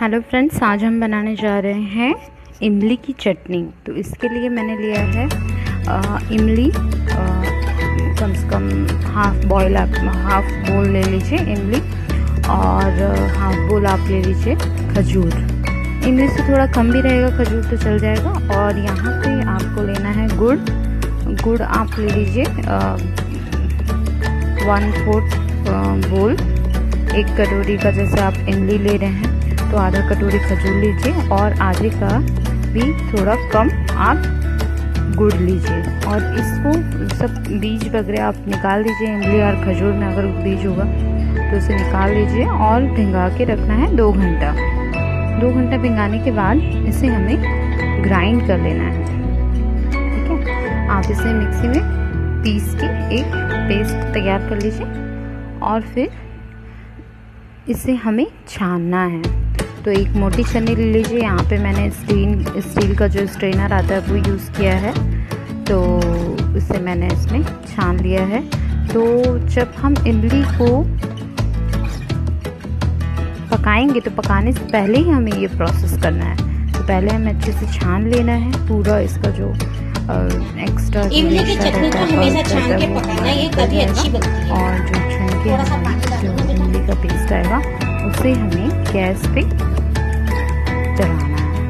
Hello friends, आज हम बनाने जा रहे हैं इमली की चटनी। तो इसके लिए मैंने लिया है इमली, कम से कम हाफ बोल ले लीजिए इमली, और हाफ बोल आप ले लीजिए खजूर। इमली से थोड़ा कम भी रहेगा, खजूर तो चल जाएगा। और यहाँ पे आपको लेना है गुड़ आप ले लीजिए 1/4 बोल। 1 कटोरी का जैसे आप इमली ले रहे हैं तो आधा कटोरी खजूर लीजिए, और आधे का भी थोड़ा कम आप गुड़ लीजिए। और इसको सब बीज वगैरह आप निकाल दीजिए। इमली और खजूर में अगर बीज होगा तो उसे निकाल लीजिए और भिंगा के रखना है 2 घंटा। 2 घंटा भिंगाने के बाद इसे हमें ग्राइंड कर लेना है। ठीक है, आप इसे मिक्सी में पीस के एक पेस्ट तैयार कर लीजिए, और फिर इसे हमें छानना है। तो एक मोटी छन्नी ले लीजिए। यहाँ पे मैंने स्टील का जो स्ट्रेनर आता है वो यूज़ किया है, तो इसे मैंने इसमें छान लिया है। तो जब हम इमली को पकाएंगे तो पकाने से पहले ही हमें ये प्रोसेस करना है। तो पहले हमें अच्छे से छान लेना है पूरा इसका जो एक्स्ट्रा इमली की चटनी तो हमेशा छान के पकाना, ये तभी अच्छी बनती है। और जो छुन के जो इमली का पेस्ट आएगा उसे हमें गैस पे चढ़ाना है।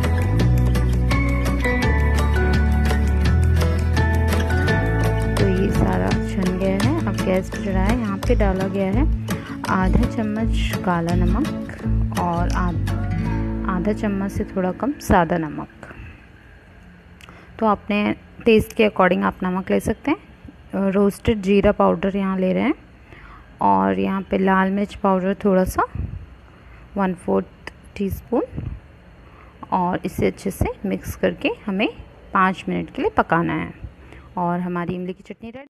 तो ये सारा छन गया है, अब गैस पे चढ़ाया है। यहाँ पे डाला गया है आधा चम्मच काला नमक और आधा चम्मच से थोड़ा कम सादा नमक। तो अपने टेस्ट के अकॉर्डिंग आप नमक ले सकते हैं। रोस्टेड जीरा पाउडर यहाँ ले रहे हैं, और यहाँ पे लाल मिर्च पाउडर थोड़ा सा 1/4 टीस्पून, और इसे अच्छे से मिक्स करके हमें 5 मिनट के लिए पकाना है। और हमारी इमली की चटनी रेडी।